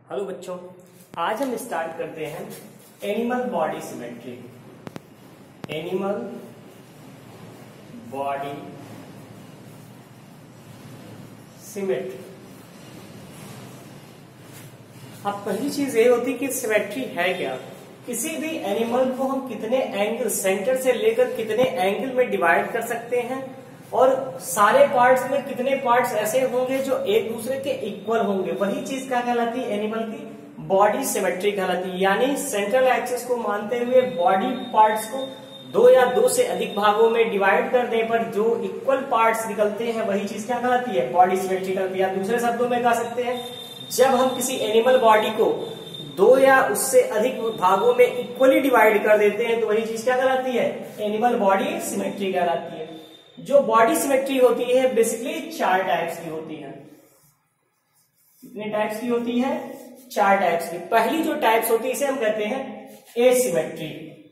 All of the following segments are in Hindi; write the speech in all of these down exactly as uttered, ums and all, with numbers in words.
हेलो बच्चों, आज हम स्टार्ट करते हैं animal body symmetry. Animal body symmetry. अब पहली चीज ये होती कि सिमेट्री है क्या। किसी भी एनिमल को हम कितने एंगल, सेंटर से लेकर कितने एंगल में डिवाइड कर सकते हैं और सारे पार्ट्स में कितने पार्ट्स ऐसे होंगे जो एक दूसरे के इक्वल होंगे, वही चीज क्या कहलाती है, एनिमल की बॉडी सिमेट्री कहलाती है। यानी सेंट्रल एक्सिस को मानते हुए बॉडी पार्ट्स को दो या दो से अधिक भागों में डिवाइड करने पर जो इक्वल पार्ट्स निकलते हैं वही चीज क्या कहलाती है, बॉडी सिमेट्री कहलाती है। दूसरे शब्दों में कह सकते हैं, जब हम किसी एनिमल बॉडी को दो या उससे अधिक भागों में इक्वली डिवाइड कर देते हैं तो वही चीज क्या कहलाती है, एनिमल बॉडी सिमेट्री कहलाती है। जो बॉडी सिमेट्री होती है बेसिकली चार टाइप्स की होती है। कितने टाइप्स की होती है, चार टाइप्स की। पहली जो टाइप्स होती है इसे हम कहते हैं एसिमेट्री।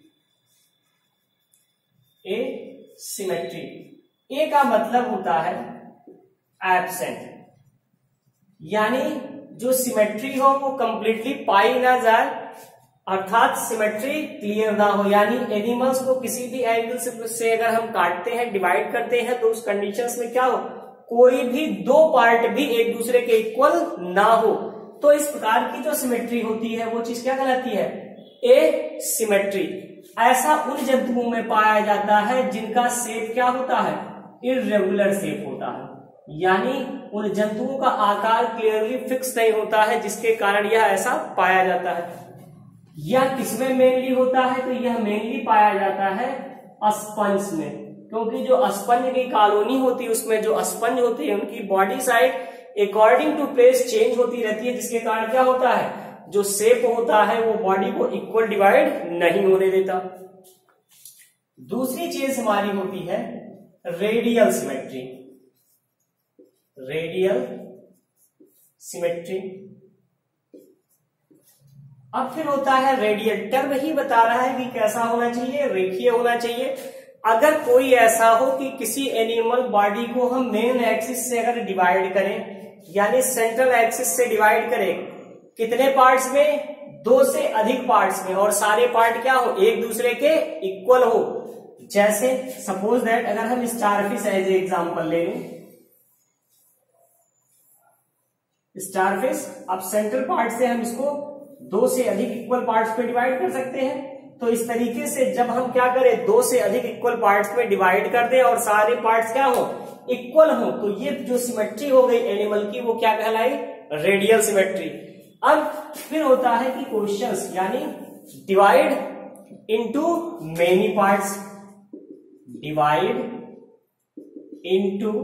ए सिमेट्री, ए का मतलब होता है एब्सेंट, यानी जो सिमेट्री हो वो कंप्लीटली पाई ना जाए, अर्थात सिमेट्री क्लियर ना हो। यानी एनिमल्स को किसी भी एंगल से, से अगर हम काटते हैं, डिवाइड करते हैं तो उस कंडीशंस में क्या हो, कोई भी दो पार्ट भी एक दूसरे के इक्वल ना हो। तो इस प्रकार की जो सिमेट्री होती है वो चीज क्या कहलाती है, ए सिमेट्री। ऐसा उन जंतुओं में पाया जाता है जिनका शेप क्या होता है, इर्रेगुलर शेप होता है। यानी उन जंतुओं का आकार क्लियरली फिक्स नहीं होता है, जिसके कारण यह ऐसा पाया जाता है। यह किसमें मेनली होता है, तो यह मेनली पाया जाता है स्पंज में, क्योंकि जो स्पंज की कॉलोनी होती है उसमें जो स्पंज होती है उनकी body side according to place change होती रहती है, जिसके कारण क्या होता है, जो शेप होता है वो बॉडी को इक्वल डिवाइड नहीं होने देता। दूसरी चीज हमारी होती है रेडियल सिमेट्री। Radial symmetry. अब फिर होता है रेडियल। टर्म ही बता रहा है कि कैसा होना चाहिए, रेखीय होना चाहिए। अगर कोई ऐसा हो कि किसी एनिमल बॉडी को हम मेन एक्सिस से अगर डिवाइड करें, यानी सेंट्रल एक्सिस से डिवाइड करें, कितने पार्ट्स में, दो से अधिक पार्ट्स में, और सारे पार्ट क्या हो, एक दूसरे के इक्वल हो। जैसे सपोज दैट अगर हम स्टारफिश एज ए एग्जांपल ले लें, स्टारफिश, अब सेंट्रल पार्ट से हम इसको दो से अधिक इक्वल पार्ट्स पे डिवाइड कर सकते हैं। तो इस तरीके से जब हम क्या करें, दो से अधिक इक्वल पार्ट्स में डिवाइड कर दें और सारे पार्ट्स क्या हो, इक्वल हो, तो ये जो सिमेट्री हो गई एनिमल की वो क्या कहलाई, रेडियल सिमेट्री। अब फिर होता है कि क्वेश्चंस, यानी divide into many parts. Divide into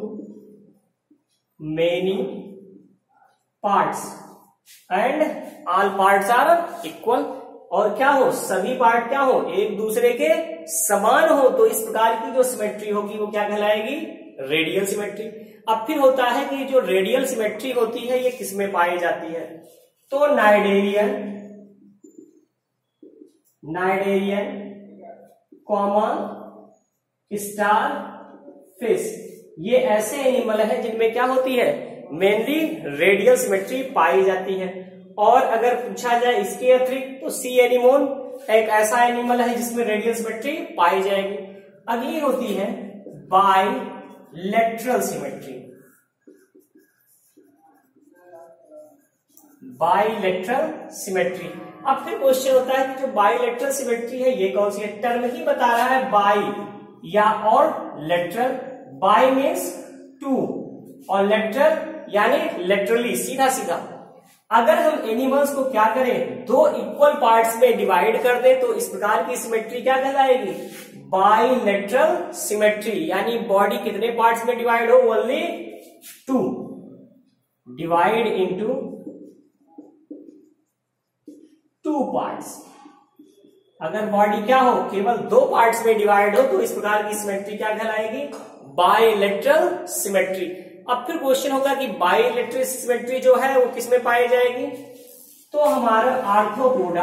many parts and all parts are equal. और क्या हो, सभी पार्ट क्या हो, एक दूसरे के समान हो। तो इस प्रकार की जो सिमेट्री होगी वो क्या कहलाएगी, रेडियल सिमेट्री। अब फिर होता है कि जो रेडियल सिमेट्री होती है ये किसमें पाई जाती है, तो cnidarian, cnidarian common star fish, ये ऐसे एनिमल है जिनमें क्या होती है, मेनली रेडियल सिमेट्री पाई जाती है। और अगर पूछा जाए इसके अतिरिक्त तो सी एनिमोन एक ऐसा एनिमल है जिसमें रेडियल सिमेट्री पाई जाएगी। अगली होती है बाइलेटरल सिमेट्री। Bilateral symmetry. अब फिर क्वेश्चन होता है कि जो बाइलेटरल सिमेट्री है ये कौन सी है। टर्म ही बता रहा है बाई या और लेटरल। बाई मीन्स टू और लेटरल यानी लेटरली, सीधा सीधा। अगर हम एनिमल्स को क्या करें, दो इक्वल पार्ट्स में डिवाइड कर दें तो इस प्रकार की सिमेट्री क्या कहलाएगी, बाइलेटरल सिमेट्री। यानी बॉडी कितने पार्ट्स में डिवाइड हो, only two. Divide into two parts. अगर बॉडी क्या हो, केवल दो पार्ट्स में डिवाइड हो तो इस प्रकार की सिमेट्री क्या कहलाएगी, बाइलेटरल सिमेट्री। अब फिर क्वेश्चन होगा कि बाइलेटरल सिमेट्री जो है वो किसमें पाई जाएगी, तो हमारा आर्थ्रोपोडा,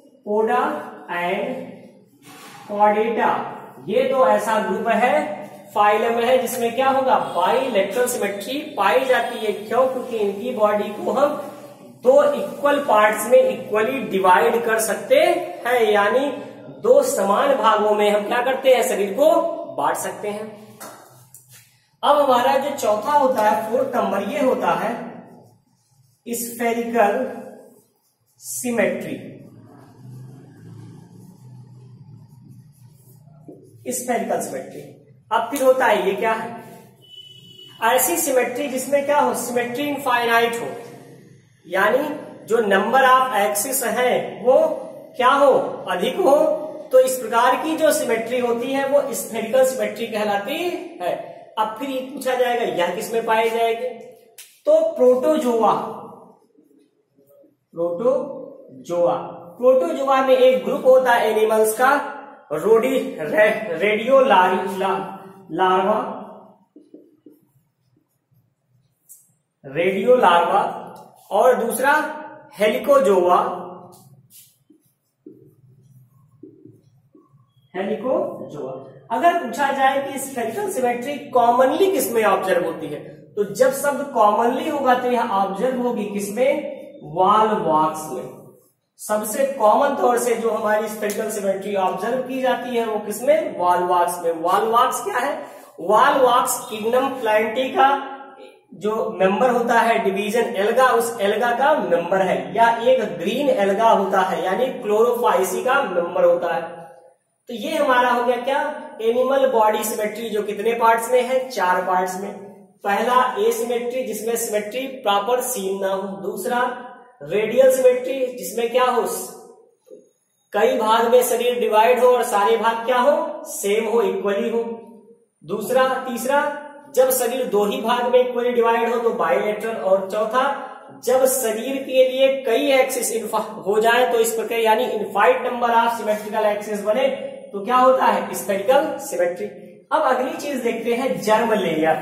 आर्थ्रोपोडा एंड कॉर्डेटा, ये तो ऐसा ग्रुप है फाइलम है जिसमें क्या होगा, बाइलेटरल सिमेट्री पाई जाती है। क्यों? क्योंकि इनकी बॉडी को हम दो इक्वल पार्ट्स में इक्वली डिवाइड कर सकते हैं, यानी दो समान भागों में हम क्या करते हैं, शरीर को बांट सकते हैं। अब हमारा जो चौथा होता है, फोर्थ नंबर, ये होता है स्फेरिकल सिमेट्री। स्फेरिकल सिमेट्री अब फिर होता है ये क्या है, ऐसी सिमेट्री जिसमें क्या हो, सिमेट्री इनफाइनाइट हो, यानी जो नंबर ऑफ एक्सिस है वो क्या हो, अधिक हो। तो इस प्रकार की जो सिमेट्री होती है वो स्फेरिकल सिमेट्री कहलाती है। अब फिर ये पूछा जाएगा यह किसमें पाए जाएंगे, तो प्रोटोजोआ। प्रोटोजोआ प्रोटोजोआ में एक ग्रुप होता है एनिमल्स का, रोडी रे, रेडियो लारी, ला, लार्वा रेडियो लार्वा और दूसरा हेलिकोजोआ हेलिकोजोआ अगर पूछा जाए कि स्फेरिकल सिमेट्री कॉमनली किसमें ऑब्जर्व होती है, तो जब शब्द कॉमनली होगा तो यह ऑब्जर्व होगी किसमें, वॉलवॉक्स में। सबसे कॉमन तौर से जो हमारी स्फेरिकल सिमेट्री ऑब्जर्व की जाती है वो किसमें, वॉलवॉक्स में। वॉलवॉक्स क्या है, वॉलवॉक्स किंगडम प्लांटी का जो मेंबर होता है, डिवीजन एल्गा, उस एल्गा का मेंबर है, या एक ग्रीन एल्गा होता है यानी क्लोरोफाइसी का मेंबर होता है। तो ये हमारा हो गया क्या, एनिमल बॉडी सिमेट्री, जो कितने पार्ट्स में है, चार पार्ट्स में। पहला ए सिमेट्री जिसमें सिमेट्री प्रॉपर सीन ना हो, दूसरा रेडियल सिमेट्री जिसमें क्या हो, कई भाग में शरीर डिवाइड हो और सारे भाग क्या हो, सेम हो, इक्वली हो। दूसरा तीसरा जब शरीर दो ही भाग में इक्वली डिवाइड हो तो बाइलेटरल, और चौथा जब शरीर के लिए कई एक्सिस हो जाए तो इस प्रकार यानी infinite number of symmetrical axis बने तो क्या होता है, स्फेरिकल सिमेट्री। अब अगली चीज देखते हैं जर्म लेयर,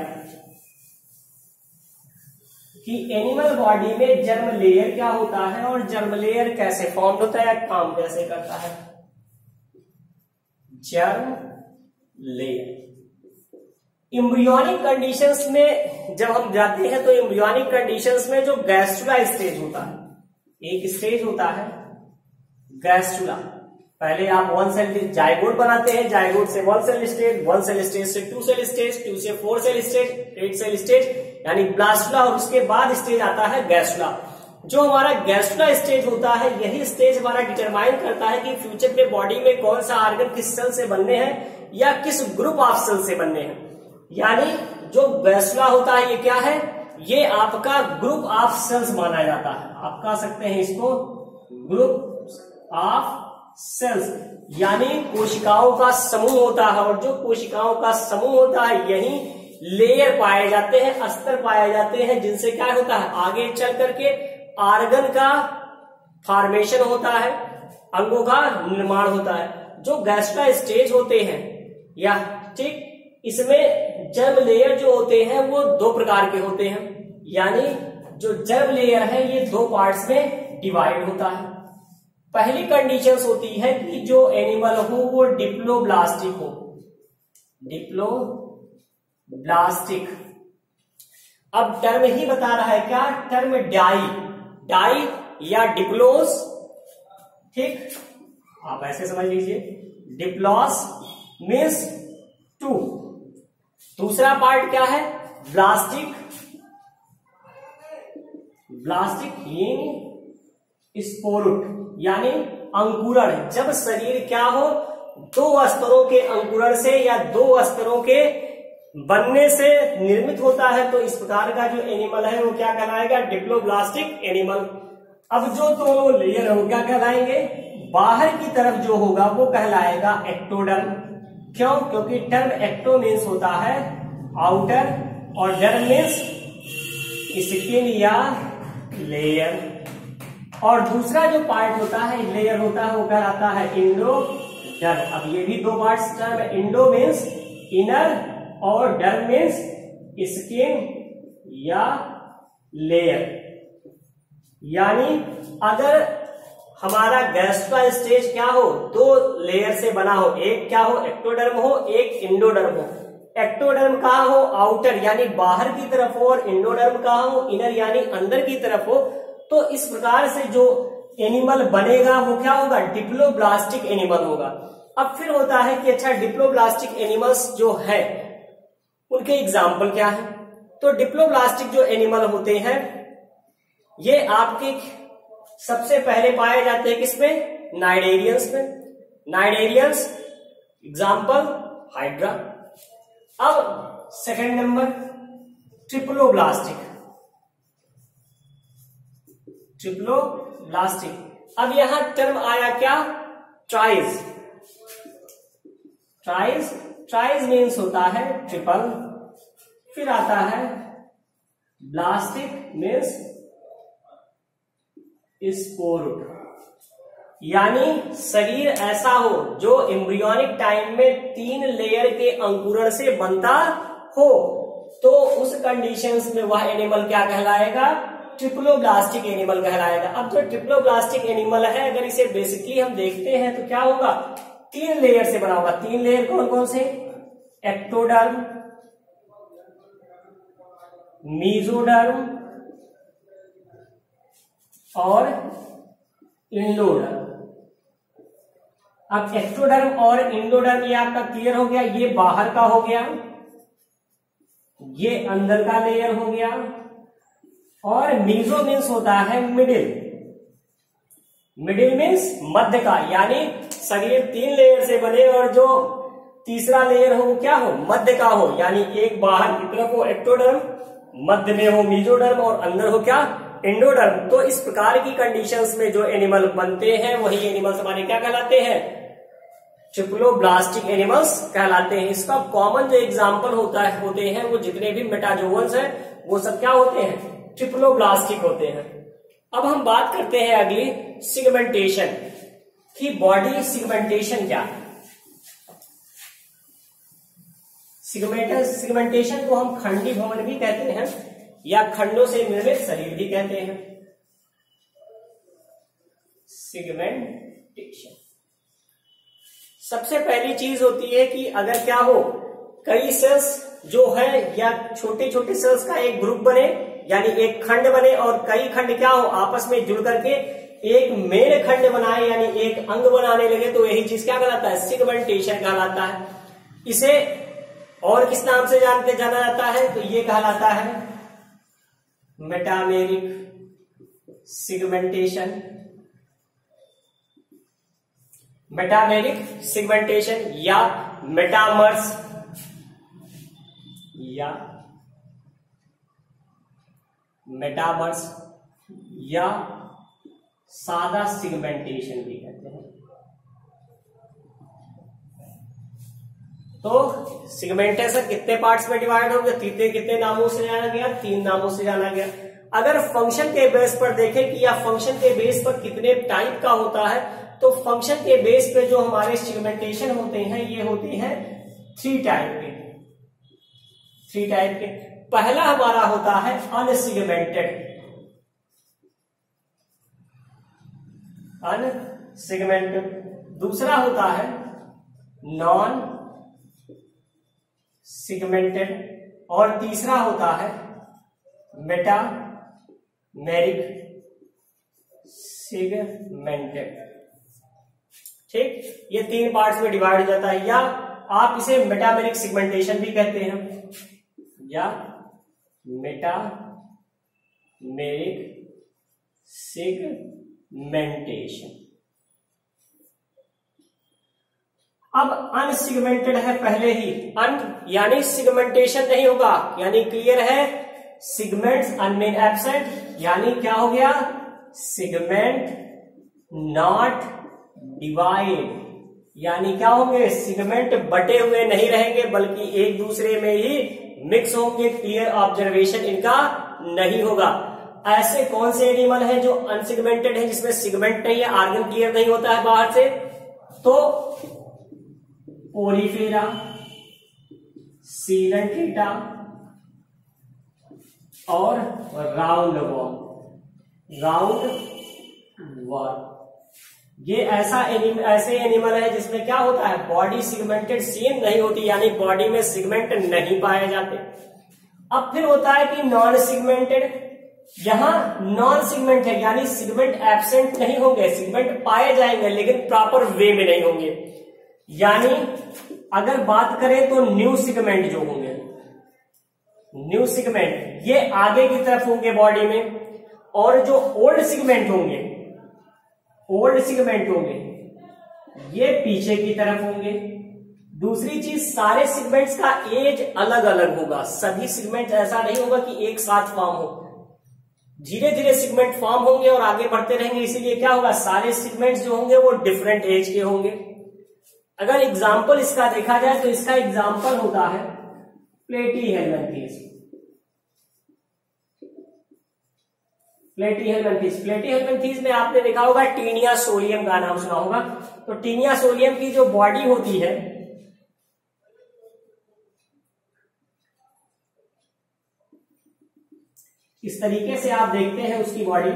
कि एनिमल बॉडी में जर्म लेयर क्या होता है और जर्म लेयर कैसे फॉर्म होता है, काम कैसे करता है। जर्म लेयर एम्ब्रियोनिक कंडीशंस में जब हम जाते हैं तो एम्ब्रियोनिक कंडीशंस में जो गैस्ट्रुला स्टेज होता है, एक स्टेज होता है गैस्ट्रुला। पहले आप वन सेल जाइगोट बनाते हैं, जाइगोट से one cell stage, one cell stage से टू सेल स्टेज, टू से four cell stage, eight cell stage यानी ब्लास्टुला, और उसके बाद स्टेज आता है गैस्ट्रुला। जो हमारा गैस्ट्रुला स्टेज होता है यही स्टेज हमारा डिटरमाइन करता है कि फ्यूचर में बॉडी में कौन सा ऑर्गन किस सेल से बनने हैं या किस ग्रुप ऑफ सेल से बनने हैं। यानी जो गैस्ट्रुला होता है ये क्या है, ये आपका ग्रुप ऑफ सेल्स माना जाता है। आप कह सकते हैं इसको ग्रुप ऑफ सेल्स, यानी कोशिकाओं का समूह होता है, और जो कोशिकाओं का समूह होता है यही लेयर पाए जाते हैं, अस्तर पाए जाते हैं, जिनसे क्या होता है आगे चल करके ऑर्गन का फॉर्मेशन होता है, अंगों का निर्माण होता है। जो गैस्ट्रुला स्टेज होते हैं या ठीक, इसमें जर्म लेयर जो होते हैं वो दो प्रकार के होते हैं, यानी जो जर्म लेयर है ये दो पार्ट्स में डिवाइड होता है। पहली कंडीशंस होती है कि जो एनिमल हो वो डिप्लोब्लास्टिक हो, डिप्लोब्लास्टिक। अब टर्म ही बता रहा है क्या, टर्म डाई, डाई या डिप्लोस, ठीक, आप ऐसे समझ लीजिए, डिप्लोस मीन्स टू। दूसरा पार्ट क्या है, ब्लास्टिक, ब्लास्टिक इन स्पोरुट यानी अंकुरण। जब शरीर क्या हो, दो स्तरों के अंकुरण से या दो स्तरों के बनने से निर्मित होता है, तो इस प्रकार का जो एनिमल है वो क्या कहलाएगा, डिप्लोब्लास्टिक एनिमल। अब जो दोनों लेयर हो क्या कहलाएंगे, बाहर की तरफ जो होगा वो कहलाएगा एक्टोडर्म। क्यों, क्योंकि टर्म एक्टो मीन्स होता है आउटर और डर्म मीन्स स्किन या लेयर, और दूसरा जो पार्ट होता है लेयर होता है वो कहलाता है इंडोडर्म। अब ये भी दो पार्ट्स टर्म है, इंडो मीन्स इनर और डर्म मीन्स स्किन या लेयर। यानी अगर हमारा गैस्ट्रुला स्टेज क्या हो, दो लेयर से बना हो, एक क्या हो एक्टोडर्म हो, एक इंडोडर्म हो, एक्टोडर्म कहाँ हो, आउटर यानी बाहर की तरफ हो, और इंडोडर्म कहाँ हो, इनर यानी अंदर की तरफ हो। तो इस प्रकार से जो एनिमल बनेगा वो क्या होगा, डिप्लोब्लास्टिक एनिमल होगा। अब फिर होता है कि अच्छा डिप्लोब्लास्टिक एनिमल्स जो है उनके एग्जाम्पल क्या है। तो डिप्लोब्लास्टिक जो एनिमल होते हैं ये आपके सबसे पहले पाए जाते हैं किसमें, नाइडेरियंस में। Cnidarians example hydra. अब सेकंड नंबर ट्रिप्लोब्लास्टिक, ट्रिप्लोब्लास्टिक। अब यहां टर्म आया क्या, ट्राइज। ट्राइज ट्राइज मीन्स होता है ट्रिपल। फिर आता है ब्लास्टिक मीन्स स्पोर, यानी शरीर ऐसा हो जो एम्ब्रियोनिक टाइम में तीन लेयर के अंकुरण से बनता हो, तो उस कंडीशंस में वह एनिमल क्या कहलाएगा, ट्रिप्लोब्लास्टिक एनिमल कहलाएगा। अब जो ट्रिप्लोब्लास्टिक एनिमल है अगर इसे बेसिकली हम देखते हैं तो क्या होगा, तीन लेयर से बना होगा। तीन लेयर कौन कौन से, एक्टोडर्म, मीजोडर्म और इंडोडर्म। अब एक्टोडर्म और इंडोडर्म ये आपका क्लियर हो गया, ये बाहर का हो गया, ये अंदर का लेयर हो गया। और मीजो मीन्स होता है मिडिल, मिडिल मीन्स मध्य का, यानी शरीर तीन लेयर से बने और जो तीसरा लेयर हो वो क्या हो, मध्य का हो, यानी एक बाहर की तरफ हो एक्टोडर्म, मध्य में हो मीजोडर्म और अंदर हो क्या, इंडोडर्म। तो इस प्रकार की कंडीशंस में जो एनिमल बनते हैं वही एनिमल्स हमारे क्या कहलाते हैं, ट्रिप्लोब्लास्टिक एनिमल्स कहलाते हैं। इसका कॉमन जो एग्जांपल होता है होते हैं वो जितने भी मेटाजोअन्स हैं वो सब क्या होते हैं, ट्रिप्लोब्लास्टिक होते हैं। अब हम बात करते हैं अगली सिगमेंटेशन की। बॉडी सिगमेंटेशन क्या है, सिगमेंटेशन सिगमेंटेशन को हम खंडी भवन भी कहते हैं या खंडों से निर्मित शरीर भी कहते हैं। सिगमेंटेशन सबसे पहली चीज होती है कि अगर क्या हो, कई सेल्स जो है या छोटे छोटे सेल्स का एक ग्रुप बने, यानी एक खंड बने, और कई खंड क्या हो आपस में जुड़ करके एक मेन खंड बनाए, यानी एक अंग बनाने लगे, तो यही चीज क्या कहलाता है, सिगमेंटेशन कहलाता है। इसे और किस नाम से जानते जाना जाता है, तो ये कहलाता है मेटामेरिक सिगमेंटेशन। मेटामेरिक सिगमेंटेशन या मेटामर्स या मेटामर्स या सादा सिगमेंटेशन भी कहते हैं। तो सिगमेंटेशन कितने पार्ट्स में डिवाइड हो गया, कितने कितने नामों से जाना गया, तीन नामों से जाना गया। अगर फंक्शन के बेस पर देखें कि या फंक्शन के बेस पर कितने टाइप का होता है, तो फंक्शन के बेस पे जो हमारे सिगमेंटेशन होते हैं ये होते हैं थ्री टाइप के। थ्री टाइप के पहला हमारा होता है अनसिगमेंटेड, अनसिगमेंटेड। दूसरा होता है नॉन सिगमेंटेड, और तीसरा होता है मेटामेरिक सिगमेंटेड। ठीक, ये तीन पार्ट्स में डिवाइड हो जाता है, या आप इसे मेटामेरिक सिगमेंटेशन भी कहते हैं या मेटामेरिक सिगमेंटेशन। अब अनसिगमेंटेड है पहले ही, अन यानी सिगमेंटेशन नहीं होगा, यानी क्लियर है, सिगमेंट्स अनमेन एब्सेंट, यानी क्या हो गया, सिगमेंट नॉट डिवाइड, यानी क्या होंगे, सिगमेंट बटे हुए नहीं रहेंगे बल्कि एक दूसरे में ही मिक्स होंगे, क्लियर ऑब्जर्वेशन इनका नहीं होगा। ऐसे कौन से एनिमल है जो अनसिगमेंटेड है, जिसमें सिगमेंट नहीं है, आर्गन क्लियर नहीं होता है बाहर से, तो पोरीफेरा, सीलेंट्रेटा और राउंड वॉर्म, राउंड वॉर्म, ये ऐसा एनिम, ऐसे एनिमल है जिसमें क्या होता है, बॉडी सिगमेंटेड सेम नहीं होती, यानी बॉडी में सिगमेंट नहीं पाए जाते। अब फिर होता है कि नॉन सिगमेंटेड, यहां नॉन सिगमेंट है यानी सिगमेंट एब्सेंट नहीं होंगे, सिगमेंट पाए जाएंगे लेकिन प्रॉपर वे में नहीं होंगे। यानी अगर बात करें तो न्यू सिगमेंट जो होंगे, न्यू सिगमेंट ये आगे की तरफ होंगे बॉडी में, और जो ओल्ड सिगमेंट होंगे, ओल्ड सिगमेंट होंगे ये पीछे की तरफ होंगे। दूसरी चीज, सारे सिगमेंट्स का एज अलग अलग होगा, सभी सिगमेंट ऐसा नहीं होगा कि एक साथ फॉर्म हो, धीरे धीरे सिगमेंट फॉर्म होंगे और आगे बढ़ते रहेंगे, इसीलिए क्या होगा, सारे सिगमेंट्स जो होंगे वो डिफरेंट एज के होंगे। अगर एग्जाम्पल इसका देखा जाए तो इसका एग्जाम्पल होता है प्लेटीहेल्मिन्थेस। प्लेटीहेल्मिन्थेस प्लेटीहेल्मिन्थेस में आपने देखा होगा टीनिया सोलियम का नाम सुना होगा। तो टीनिया सोलियम की जो बॉडी होती है, इस तरीके से आप देखते हैं उसकी बॉडी।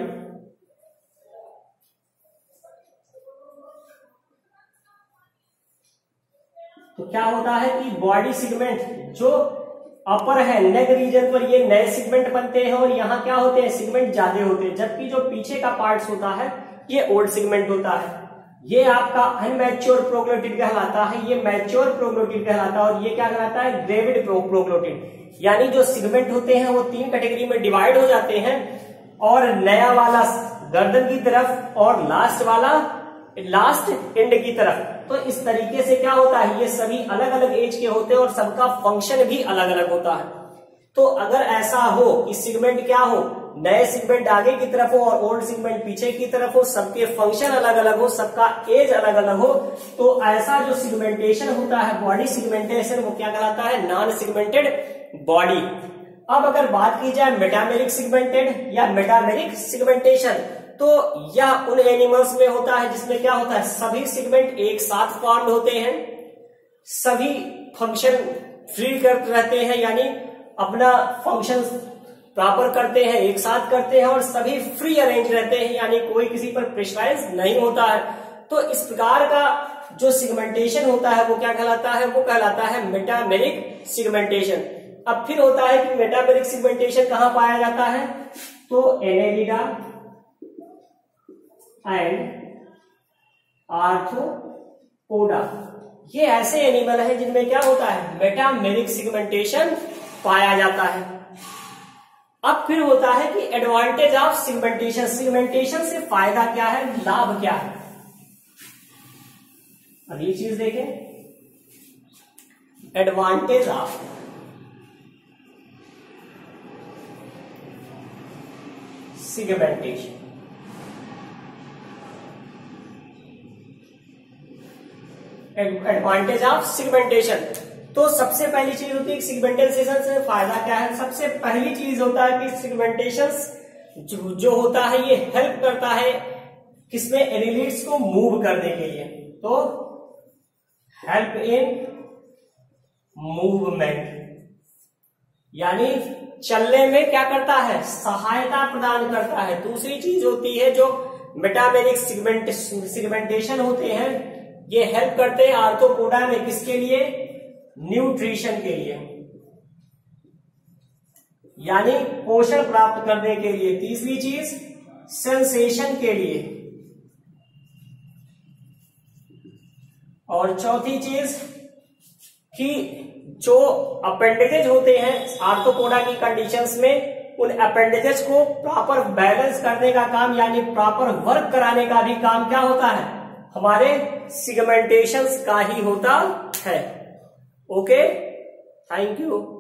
तो क्या होता है कि बॉडी सिगमेंट जो अपर है, नेक रीजन पर ये नए सिगमेंट बनते हैं और यहाँ क्या होते हैं, सिगमेंट ज्यादा होते हैं, जबकि जो पीछे का पार्ट होता है ये ओल्ड सिगमेंट होता है। ये आपका अनमैच्योर प्रोग्लोटिड कहलाता है, ये मैच्योर प्रोग्लोटिड कहलाता है, और ये क्या कहलाता है, ग्रेविड प्रोग्लोटिड। यानी जो सिगमेंट होते हैं वो तीन कैटेगरी में डिवाइड हो जाते हैं, और नया वाला गर्दन की तरफ और लास्ट वाला लास्ट एंड की तरफ। तो इस तरीके से क्या होता है, ये सभी अलग अलग एज के होते हैं और सबका फंक्शन भी अलग अलग होता है। तो अगर ऐसा हो कि सिगमेंट क्या हो, नए सिगमेंट आगे की तरफ हो और ओल्ड सिगमेंट पीछे की तरफ हो, सबके फंक्शन अलग अलग हो, सबका एज अलग अलग हो, तो ऐसा जो सिगमेंटेशन होता है, बॉडी सिगमेंटेशन, वो क्या कहलाता है, नॉन सिगमेंटेड बॉडी। अब अगर बात की जाए मेटामेरिक सिगमेंटेड या मेटामेरिक सिगमेंटेशन, तो यह उन एनिमल्स में होता है जिसमें क्या होता है, सभी सिगमेंट एक साथ फॉर्म होते हैं, सभी फंक्शन फ्री कर रहते हैं, यानी अपना फंक्शन प्रॉपर करते हैं, एक साथ करते हैं, और सभी फ्री अरेंज रहते हैं, यानी कोई किसी पर प्रेशराइज नहीं होता है। तो इस प्रकार का जो सिगमेंटेशन होता है वो क्या कहलाता है, वो कहलाता है मेटामेरिक सिगमेंटेशन। अब फिर होता है कि मेटामेरिक सिगमेंटेशन कहां पाया जाता है, तो एनेलिडा एंड आर्थ्रोपोडा, ये ऐसे एनिमल है जिनमें क्या होता है, मेटामेरिक सिगमेंटेशन पाया जाता है। अब फिर होता है कि एडवांटेज ऑफ सिगमेंटेशन, सिगमेंटेशन से फायदा क्या है, लाभ क्या है। अब ये चीज देखें, advantage of segmentation. Advantage of segmentation, तो सबसे पहली चीज होती है सिगमेंटेशन से फायदा क्या है। सबसे पहली चीज होता है कि सिगमेंटेशन जो, जो होता है ये हेल्प करता है किसमें, एनिलिड्स को मूव करने के लिए। तो हेल्प इन मूवमेंट, यानी चलने में क्या करता है, सहायता प्रदान करता है। दूसरी चीज होती है जो मेटामेरिक सिगमेंट सिगमेंटेशन होते हैं, ये हेल्प करते हैं आर्थ्रोपोडा में, किसके लिए, न्यूट्रिशन के लिए, यानी पोषण प्राप्त करने के लिए। तीसरी चीज सेंसेशन के लिए, और चौथी चीज कि जो अपेंडेजेज होते हैं आर्थ्रोपोडा की कंडीशंस में, उन अपेंडेजेज को प्रॉपर बैलेंस करने का काम, यानी प्रॉपर वर्क कराने का भी काम क्या होता है, हमारे सिगमेंटेशंस का ही होता है। Okay, thank you.